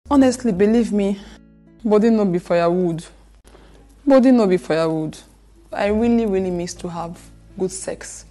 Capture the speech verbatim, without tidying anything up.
Honestly, believe me, body no be firewood. Body no be firewood. I really, really miss to have good sex.